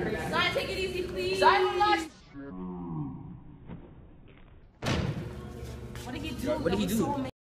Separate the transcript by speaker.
Speaker 1: Zion, take it easy, please.
Speaker 2: Zion, relax.
Speaker 1: What did he do?
Speaker 2: What did he do?